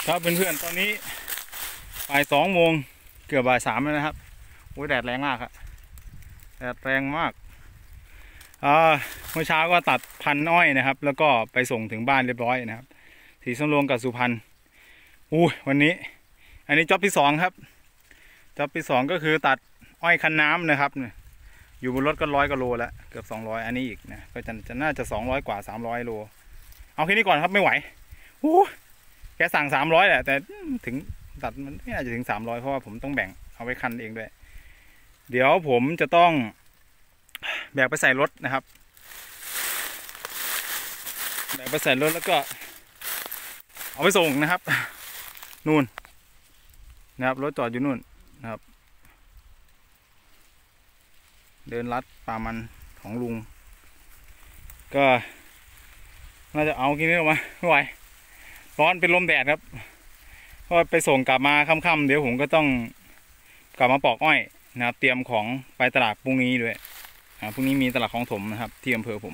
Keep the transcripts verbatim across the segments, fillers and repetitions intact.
ครับเพื่อนๆตอนนี้บ่ายสองโมงเกือบบ่ายสามแล้วนะครับโอ้ยแดดแรงมากครับแดดแรงมากอ่าเมื่อเช้าก็ตัดพันอ้อยนะครับแล้วก็ไปส่งถึงบ้านเรียบร้อยนะครับศรีสำโรงกับสุพรรณอู้วันนี้อันนี้จ็อบที่สองครับจ็อบที่สองก็คือตัดอ้อยคันน้ำนะครับอยู่บนรถก็ร้อยกว่าโลแล้วเกือบสองร้อยอันนี้อีกนะก็จะจะน่าจะสองร้อยกว่าสามร้อยโลเอาแค่นี้ก่อนครับไม่ไหวอู้แกสั่งสามร้อยแหละแต่ถึงตัดมันไม่น่าจะถึงสามร้อยเพราะว่าผมต้องแบ่งเอาไว้คันเองด้วยเดี๋ยวผมจะต้องแบกไปใส่รถนะครับแบกไปใส่รถแล้วก็เอาไปส่งนะครับนู่นนะครับรถจอดอยู่นู่นนะครับเดินลัดป่ามันของลุงก็น่าจะเอากินนี้ออกมาไม่ไหวร้อนเป็นลมแดดครับก็ไปส่งกลับมาค่ำๆเดี๋ยวผมก็ต้องกลับมาปอกอ้อยนะครับเตรียมของไปตลาดพรุ่งนี้ด้วยพรุ่งนี้มีตลาดคลองถมนะครับที่อำเภอผม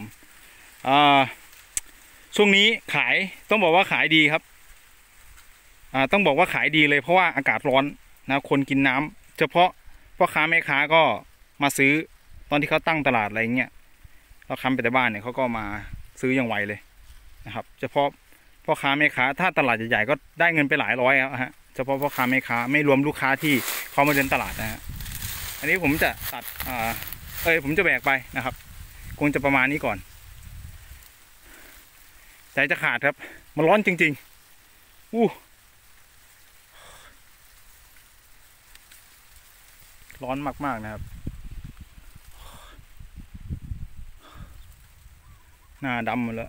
ช่วงนี้ขายต้องบอกว่าขายดีครับต้องบอกว่าขายดีเลยเพราะว่าอากาศร้อนนะคนกินน้ำเฉพาะพ่อค้าแม่ค้าก็มาซื้อตอนที่เขาตั้งตลาดอะไรเงี้ยเราค้ำไปแต่บ้านเนี่ยเขาก็มาซื้ออย่างไวเลยนะครับเฉพาะพ่อค้าแม่ค้าถ้าตลาดใหญ่ๆก็ได้เงินไปหลายร้อยแล้วฮะเฉพาะพ่อค้าแม่ค้าไม่รวมลูกค้าที่เขามาเดินตลาดนะฮะอันนี้ผมจะตัดอ่าเอ้ยผมจะแบกไปนะครับคงจะประมาณนี้ก่อนใจจะขาดครับมันร้อนจริงๆอู้ร้อนมากๆนะครับหน้าดำหมดแล้ว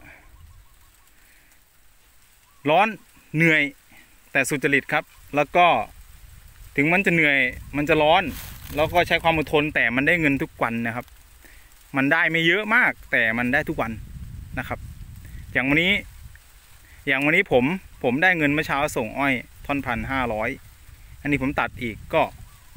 ร้อนเหนื่อยแต่สุจริตครับแล้วก็ถึงมันจะเหนื่อยมันจะร้อนแล้วก็ใช้ความอดทนแต่มันได้เงินทุกวันนะครับมันได้ไม่เยอะมากแต่มันได้ทุกวันนะครับอย่างวันนี้อย่างวันนี้ผมผมได้เงินเมื่อเช้าส่งอ้อยท่อนพันห้าร้อยอันนี้ผมตัดอีกก็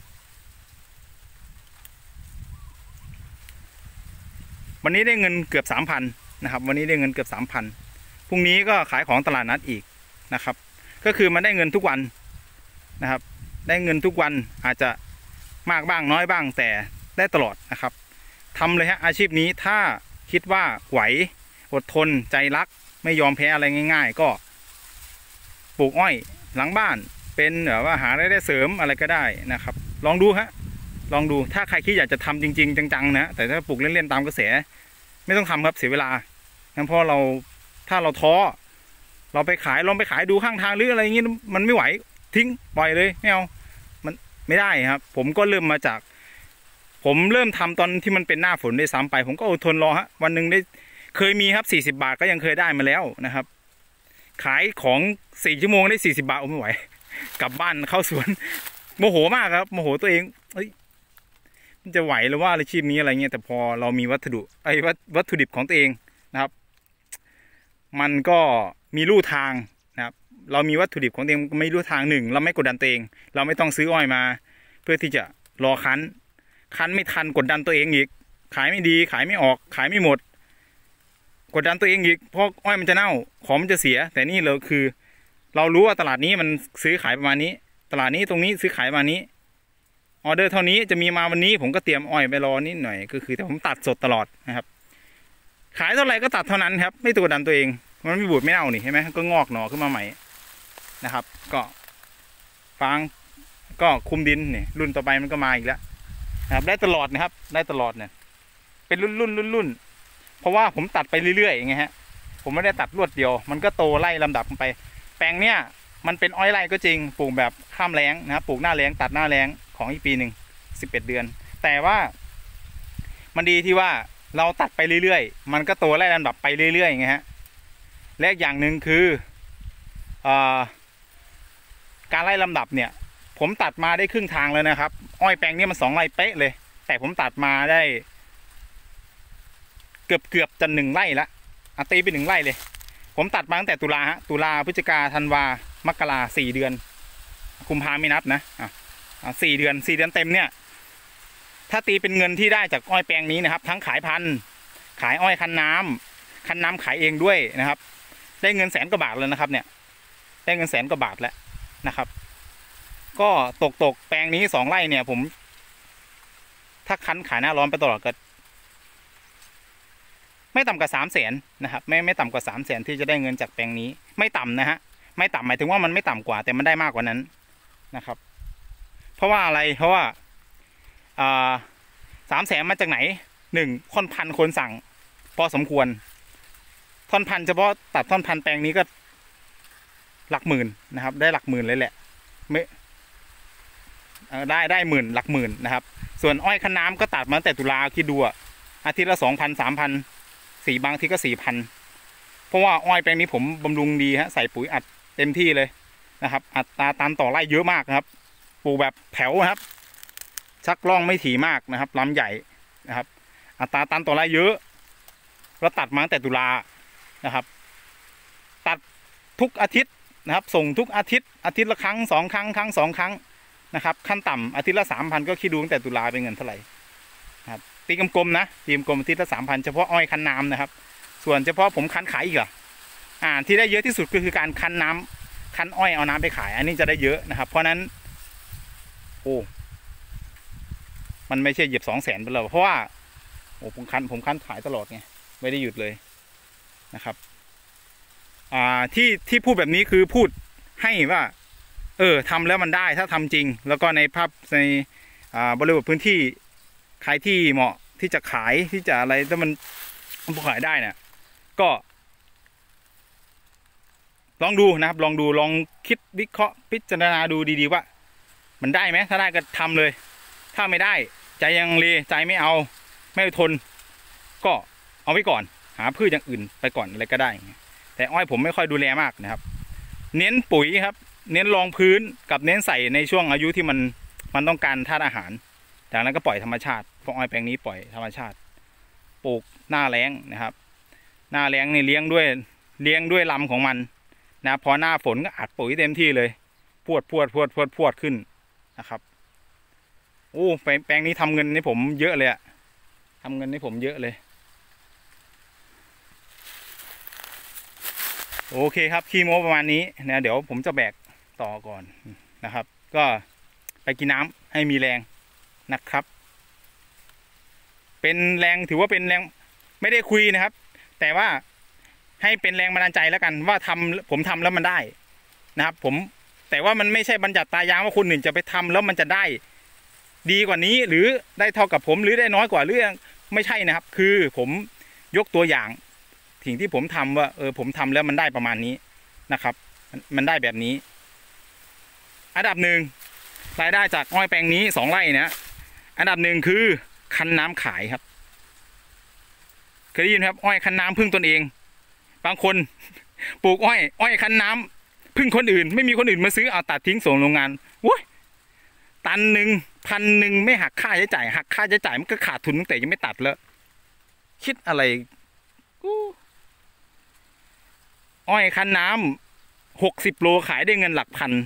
วันนี้ได้เงินเกือบสามพันนะครับวันนี้ได้เงินเกือบสามพันพรุ่งนี้ก็ขายของตลาดนัดอีกนะครับก็คือมันได้เงินทุกวันนะครับได้เงินทุกวันอาจจะมากบ้างน้อยบ้างแต่ได้ตลอดนะครับทำเลยฮะอาชีพนี้ถ้าคิดว่าไหวอดทนใจรักไม่ยอมแพ้อะไรง่ายๆก็ปลูกอ้อยหลังบ้านเป็นแบบว่าหารายได้เสริมอะไรก็ได้นะครับลองดูฮะลองดูถ้าใครคิดอยากจะทำจริงๆจังๆนะแต่ถ้าปลูกเล่นๆตามกระแสไม่ต้องทำครับเสียเวลางั้นเพราะเราถ้าเราท้อเราไปขายลองไปขายดูข้างทางหรืออะไรอย่างงี้มันไม่ไหวทิ้งปล่อยเลยไม่เอามันไม่ได้ครับผมก็เริ่มมาจากผมเริ่มทำตอนที่มันเป็นหน้าฝนได้ซ้ำไปผมก็อดทนรอฮะวันหนึ่งได้เคยมีครับสี่สิบบาทก็ยังเคยได้มาแล้วนะครับขายของสี่ชั่วโมงได้สี่สิบบาทโอ้ไม่ไหวกลับบ้านเข้าสวนโมโหมากครับโมโหตัวเองเฮ้ยมันจะไหวหรือว่าอาชีพนี้อะไรเงี้ยแต่พอเรามีวัตถุไอ้วัตถุดิบของตัวเองนะครับมันก็มีลู่ทางนะครับเรามีวัตถุดิบของตัวเองไม่ลู่ทางหนึ่งเราไม่กดดันตัวเองเราไม่ต้องซื้ออ้อยมาเพื่อที่จะรอคั้นคั้นไม่ทันกดดันตัวเองอีกขายไม่ดีขายไม่ออกขายไม่หมดกดดันตัวเองอีกเพราะอ้อยมันจะเน่าของมันจะเสียแต่นี่เราคือเรารู้ว่าตลาดนี้มันซื้อขายประมาณนี้ตลาดนี้ตรงนี้ซื้อขายประมาณนี้ออเดอร์เท่านี้จะมีมาวันนี้ผมก็เตรียมอ้อยไปรอนิดหน่อยก็คือแต่ผมตัดสดตลอดนะครับขายเท่าไหร่ก็ตัดเท่านั้นครับไม่ตัวกดดันตัวเองมันไม่บูดไม่เน่านี่ใช่ไหมก็งอกหน่อขึ้นมาใหม่นะครับก็ฟางก็คุมดินเนี่ยรุ่นต่อไปมันก็มาอีกแล้วนะครับได้ตลอดนะครับได้ตลอดเนี่ยเป็นรุ่นรุ่นรุ่นรุ่นเพราะว่าผมตัดไปเรื่อยๆอย่างเงี้ยฮะผมไม่ได้ตัดรวดเดียวมันก็โตไล่ลำดับไปแปลงเนี้ยมันเป็นอ้อยไร่ก็จริงปลูกแบบข้ามแล้งนะครับปลูกหน้าแล้งตัดหน้าแล้งของอีกปีหนึ่งสิบเอ็ดเดือนแต่ว่ามันดีที่ว่าเราตัดไปเรื่อยๆมันก็โตไล่ลำดับไปเรื่อยๆอย่างเงี้ยฮะและอย่างหนึ่งคือการไล่ลำดับเนี่ยผมตัดมาได้ครึ่งทางแล้วนะครับอ้อยแปลงนี้มันสองไร่เป๊ะเลยแต่ผมตัดมาได้เกือบเกือบจะหนึ่งไร่ละอ่ะตีไปหนึ่งไร่เลยผมตัดมาตั้งแต่ตุลาฮะตุลาพฤศจิกาธันวามกราสี่เดือนกุมภาไม่นับนะอ่ะสี่เดือนสี่เดือนเต็มเนี่ยถ้าตีเป็นเงินที่ได้จากอ้อยแปลงนี้นะครับทั้งขายพันธุ์ขายอ้อยคันน้ำคันน้ำขายเองด้วยนะครับได้เงินแสนกว่าบาทเลยนะครับเนี่ยได้เงินแสนกว่าบาทแล้วนะครับ ก็ตกตกแปลงนี้สองไร่เนี่ยผมถ้าคั้นขายหน้าร้อนไปตลอดก็ไม่ต่ำกว่าสามแสนนะครับไม่ไม่ต่ำกว่าสามแสนที่จะได้เงินจากแปลงนี้ไม่ต่ำนะฮะไม่ต่ำหมายถึงว่ามันไม่ต่ำกว่าแต่มันได้มากกว่านั้นนะครับเพราะว่าอะไรเพราะว่าอ่าสามแสนมาจากไหนหนึ่งท่อนพันคนสั่งพอสมควรท่อนพันเฉพาะตัดท่อนพันแปลงนี้ก็หลักหมื่นนะครับได้หลักหมื่นเลยแหละไม่ได้ได้หมื่นหลักหมื่นนะครับส่วนอ้อยคั้นน้ำก็ตัดมาตั้งแต่ตุลาคิดดูอาทิตย์ละสองพันสามพันสี่บางทีก็สี่พันเพราะว่าอ้อยแปลงนี้ผมบำรุงดีฮะใส่ปุ๋ยอัดเต็มที่เลยนะครับอัตราตันต่อไร่เยอะมากนะครับปลูกแบบแถวครับชักล่องไม่ถี่มากนะครับลำใหญ่นะครับอัตราตันต่อไร่เยอะเราตัดมาตั้งแต่ตุลานะครับตัดทุกอาทิตย์นะครับส่งทุกอาทิตย์อาทิตย์ละครั้งสองครั้งครั้งสองครั้งนะครับขั้นต่ำอาทิตย์ละสามพันก็คิดดูตั้งแต่ตุลาเป็นเงินเท่าไหร่ครับตีกลมๆนะตีกลมอาทิตย์ละสามพันเฉพาะอ้อยคั้นน้ำนะครับส่วนเฉพาะผมคั้นขายอีกอ่ะอ่าที่ได้เยอะที่สุดก็คือการคั้นน้ำคั้นอ้อยเอาน้ำไปขายอันนี้จะได้เยอะนะครับเพราะนั้นโอ้มันไม่ใช่เหยียบสองแสนไปแล้วเพราะว่าโอ้ผมคั้นผมคั้นขายตลอดไงไม่ได้หยุดเลยนะครับอ่าที่ที่พูดแบบนี้คือพูดให้ว่าเออทำแล้วมันได้ถ้าทำจริงแล้วก็ในภาพในอ่าบริบทพื้นที่ใครที่เหมาะที่จะขายที่จะอะไรถ้ามันมันขายได้เนี่ยก็ลองดูนะครับลองดูลองคิดวิเคราะห์พิจารณาดูดีๆว่ามันได้ไหมถ้าได้ก็ทำเลยถ้าไม่ได้ใจยังเลใจไม่เอาไม่ทนก็เอาไว้ก่อนหาพืชอย่างอื่นไปก่อนอะไรก็ได้แต่อ้อยผมไม่ค่อยดูแลมากนะครับเน้นปุ๋ยครับเน้นรองพื้นกับเน้นใส่ในช่วงอายุที่มันมันต้องการธาตุอาหารจากนั้นก็ปล่อยธรรมชาติเพราะอ้อยแปลงนี้ปล่อยธรรมชาติปลูกหน้าแล้งนะครับหน้าแล้งนี่เลี้ยงด้วยเลี้ยงด้วยลำของมันนะพอหน้าฝนก็อัดปุ๋ยเต็มที่เลยพวดพวดพวดพวดพวดขึ้นนะครับโอ้แปลงนี้ทำเงินให้ผมเยอะเลยอะทำเงินให้ผมเยอะเลยโอเคครับขี้โม้ประมาณนี้นะเดี๋ยวผมจะแบกต่อก่อนนะครับก็ไปกินน้ำให้มีแรงนะครับเป็นแรงถือว่าเป็นแรงไม่ได้คุยนะครับแต่ว่าให้เป็นแรงบันดาลใจแล้วกันว่าทำผมทำแล้วมันได้นะครับผมแต่ว่ามันไม่ใช่บัญญัติตายางว่าคนอื่นจะไปทำแล้วมันจะได้ดีกว่านี้หรือได้เท่ากับผมหรือได้น้อยกว่าหรือไม่ใช่นะครับคือผมยกตัวอย่างสิ่งที่ผมทำว่าเออผมทำแล้วมันได้ประมาณนี้นะครับมันได้แบบนี้อันดับหนึ่งรายได้จากอ้อยแปลงนี้สองไร่นะอันดับหนึ่งคือคั้นน้ำขายครับเคยได้ยินครับอ้อยคั้นน้ำพึ่งตนเองบางคนปลูกอ้อยอ้อยคั้นน้ำพึ่งคนอื่นไม่มีคนอื่นมาซื้อเอาตัดทิ้งส่งโรงงานวุ้ยตันหนึ่งพันหนึ่งไม่หักค่าใช้จ่ายหักค่าใช้จ่ายมันก็ขาดทุนตั้งแต่ยังไม่ตัดแล้วคิดอะไรกูอ้อยคั้นน้ำหกสิบโลขายได้เงินหลักพัน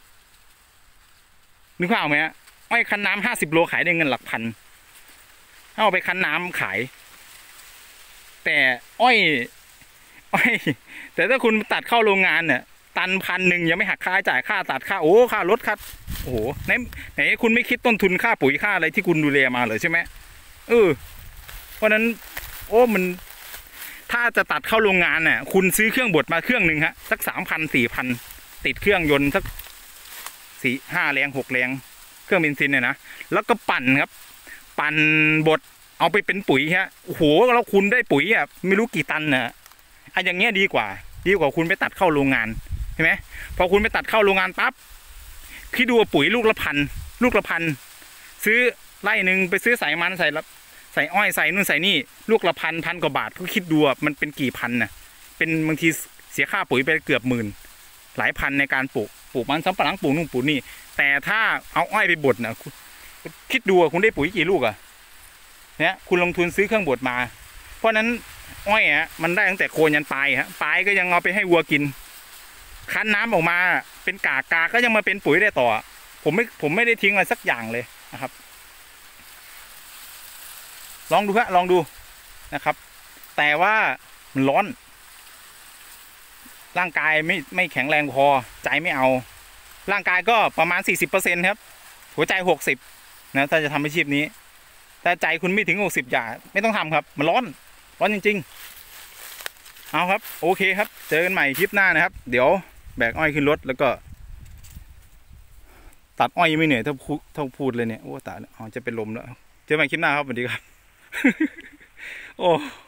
นึกภาพไหมฮะอ้อยคั้นน้ำห้าสิบโลขายได้เงินหลักพันเอาไปคั้นน้ำขายแต่อ้อยอ้อยแต่ถ้าคุณตัดเข้าโรงงานเนี่ยตันพันหนึ่งยังไม่หักค่าจ่ายค่าตัดค่าโอ้ค่ารถค่าโอ้โหไหนไหนคุณไม่คิดต้นทุนค่าปุ๋ยค่าอะไรที่คุณดูแลมาเลยใช่ไหมเออเพราะนั้นโอ้มันถ้าจะตัดเข้าโรงงานเนี่ยคุณซื้อเครื่องบดมาเครื่องหนึ่งฮะสักสามพันสี่พันติดเครื่องยนต์สักสี่ห้าแรงหกแรงเครื่องเบนซินเนี่ยนะแล้วก็ปั่นครับปั่นบดเอาไปเป็นปุ๋ยฮะโอ้โหแล้วคุณได้ปุ๋ยอ่ะไม่รู้กี่ตันนะอันอย่างเงี้ยดีกว่าดีกว่าคุณไปตัดเข้าโรงงานใช่ไหมพอคุณไปตัดเข้าโรงงานปั๊บคิดดูปุ๋ยลูกละพันลูกละพันซื้อไร่หนึ่งไปซื้อใส่มันใส่ใส่อ้อยใส่นู่นใส่นี่ลูกละพันพันกว่าบาทก็คิดดูมันเป็นกี่พันนะเป็นบางทีเสียค่าปุ๋ยไปเกือบหมื่นหลายพันในการปลูกปลูกมันสำปะหลังปลูกนู่นปลูกนี่แต่ถ้าเอาอ้อยไปบดนะคิดดูคุณได้ปุ๋ยกี่ลูกอะเนี่ยคุณลงทุนซื้อเครื่องบดมาเพราะนั้นอ้อยฮะมันได้ตั้งแต่โคนยันปลายฮะปลายก็ยังเอาไปให้วัวกินคั้นน้ำออกมาเป็นกากกาก็ยังมาเป็นปุ๋ยได้ต่อผมไม่ผมไม่ได้ทิ้งอะไรสักอย่างเลยนะครับลองดูฮะลองดูนะครับแต่ว่ามันร้อนร่างกายไม่ไม่แข็งแรงพอใจไม่เอาร่างกายก็ประมาณ สี่สิบเปอร์เซ็นต์ ครับหัวใจหกสิบนะถ้าจะทำอาชีพนี้แต่ใจคุณไม่ถึงหกสิบอย่าไม่ต้องทำครับมันร้อนร้อนจริงๆเอาครับโอเคครับเจอกันใหม่คลิปหน้านะครับเดี๋ยวแบกอ้อยขึ้นรถแล้วก็ตัดอ้อยยังไม่เหนื่อยถ้าพูดถ้าพูดเลยเนี่ยโอ้ตายแล้วจะเป็นลมแล้วเจอกันใหม่คลิปหน้าครับสวัสดีครับโอ้